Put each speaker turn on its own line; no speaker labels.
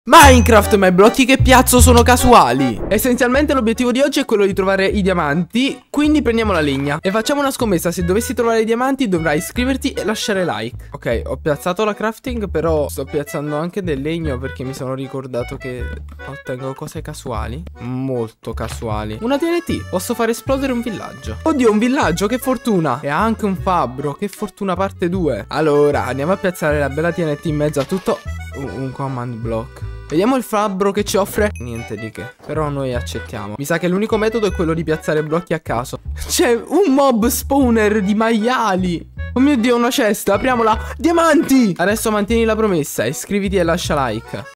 Minecraft, ma i blocchi che piazzo sono casuali. Essenzialmente l'obiettivo di oggi è quello di trovare i diamanti. Quindi prendiamo la legna e facciamo una scommessa. Se dovessi trovare i diamanti dovrai iscriverti e lasciare like. Ok, ho piazzato la crafting, però sto piazzando anche del legno perché mi sono ricordato che ottengo cose casuali. Molto casuali. Una TNT, posso far esplodere un villaggio. Oddio, un villaggio, che fortuna. E anche un fabbro, che fortuna parte 2. Allora, andiamo a piazzare la bella TNT in mezzo a tutto. Un command block. Vediamo il fabbro che ci offre. Niente di che, però noi accettiamo. Mi sa che l'unico metodo è quello di piazzare blocchi a caso. C'è un mob spawner di maiali. Oh mio Dio, una cesta, apriamola. Diamanti! Adesso mantieni la promessa, iscriviti e lascia like.